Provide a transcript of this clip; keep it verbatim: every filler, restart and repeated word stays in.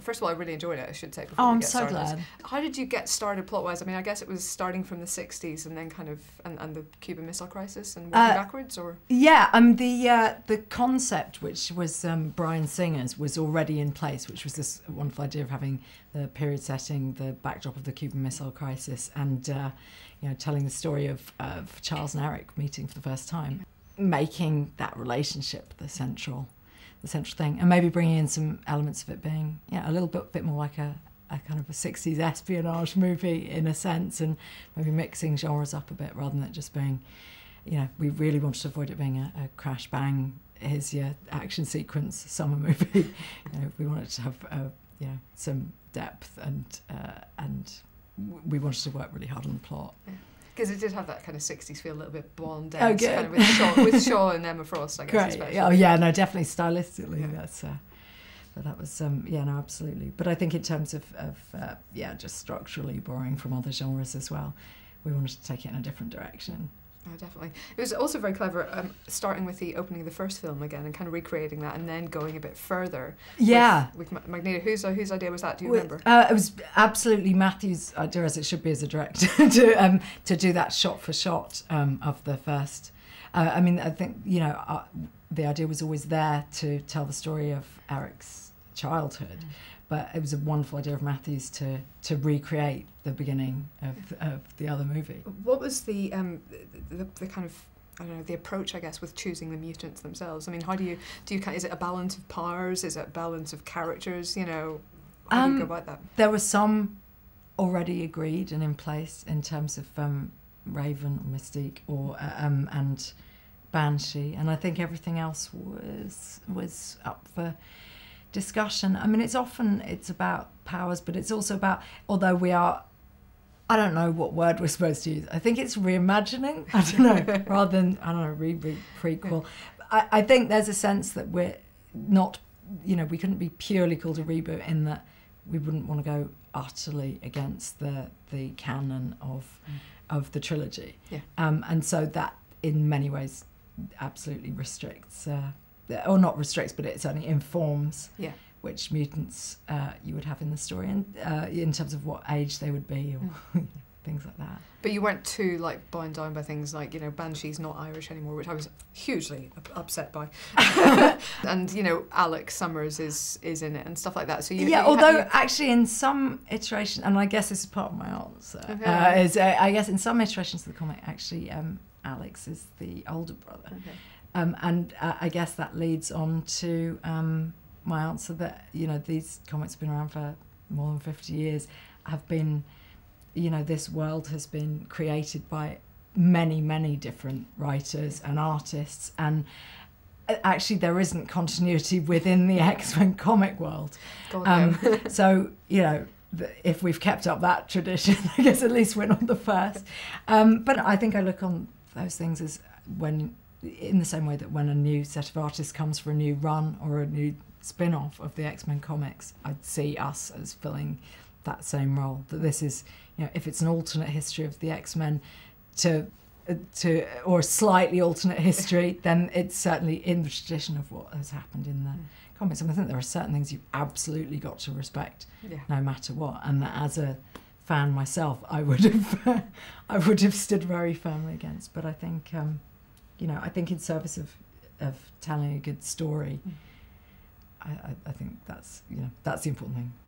first of all, I really enjoyed it, I should say, before Oh, we I'm get so started. glad. How did you get started plot-wise? I mean, I guess it was starting from the sixties and then kind of, and, and the Cuban Missile Crisis and working Uh, backwards, or? Yeah, um, the uh, the concept, which was um, Brian Singer's, was already in place, which was this wonderful idea of having the period setting, the backdrop of the Cuban Missile Crisis, and uh, you know, telling the story of, of Charles and Eric meeting for the first time, making that relationship the central, the central thing, and maybe bringing in some elements of it being, yeah, a little bit bit more like a, a kind of a sixties espionage movie in a sense, and maybe mixing genres up a bit rather than it just being, you know, we really wanted to avoid it being a, a crash bang, here's your action sequence summer movie. You know, we wanted to have, uh, you know, some depth, and uh, and we wanted to work really hard on the plot. Because it did have that kind of sixties feel, a little bit blonde, Oh, dense, good. kind of with Shaw, with Shaw and Emma Frost, I guess, Great. especially. Oh yeah, no, definitely stylistically, Yeah. that's. Uh, but that was, um, yeah, no, absolutely. But I think in terms of, of uh, yeah, just structurally borrowing from other genres as well, we wanted to take it in a different direction. Oh, definitely. It was also very clever, um, starting with the opening of the first film again and kind of recreating that, and then going a bit further. Yeah. With, with Magneto. Whose uh, whose idea was that? Do you With- remember? Uh, it was absolutely Matthew's idea, as it should be as a director, to um, to do that shot for shot um, of the first. Uh, I mean, I think, you know, uh, the idea was always there to tell the story of Eric's childhood, mm. but it was a wonderful idea of Matthew's to to recreate the beginning of, of the other movie. What was the, um, the the kind of, I don't know, the approach, I guess, with choosing the mutants themselves? I mean, how do you do you is it a balance of powers? Is it a balance of characters? You know, how Um, do you go about that? There were some already agreed and in place in terms of um, Raven, or Mystique, or uh, um, and Banshee, and I think everything else was was up for discussion. I mean, it's often it's about powers, but it's also about, although we are, I don't know what word we're supposed to use. I think it's reimagining. I don't know, rather than, I don't know, reboot, prequel. I, I think there's a sense that we're not, you know, we couldn't be purely called a reboot in that we wouldn't want to go utterly against the the canon of mm. of the trilogy. Yeah. Um, and so that, in many ways, absolutely restricts, uh, or not restricts, but it certainly informs yeah. which mutants uh, you would have in the story, and uh, in terms of what age they would be, or mm. things like that. But you weren't too like bound down by things like, you know, Banshee's not Irish anymore, which I was hugely up- upset by. And you know, Alex Summers is is in it and stuff like that. So you yeah, you although ha- you... actually in some iteration, and I guess this is part of my answer, Okay. uh, is uh, I guess in some iterations of the comic, actually um, Alex is the older brother, Okay. um, and uh, I guess that leads on to um, my answer that, you know, these comics have been around for more than fifty years, have been, you know, this world has been created by many, many different writers and artists, and actually there isn't continuity within the X-Men comic world. Um, so, you know, if we've kept up that tradition, I guess at least we're not the first. Um, but I think I look on those things as when, in the same way that when a new set of artists comes for a new run or a new spin-off of the X-Men comics, I'd see us as filling that same role. That this is, you know, if it's an alternate history of the X-Men to to or a slightly alternate history, then it's certainly in the tradition of what has happened in the mm. comics. And I think there are certain things you've absolutely got to respect, yeah. no matter what. And that as a fan myself, I would have I would have stood very firmly against. But I think, um, you know, I think in service of of telling a good story, mm. I, I, I think that's, you know, that's the important thing.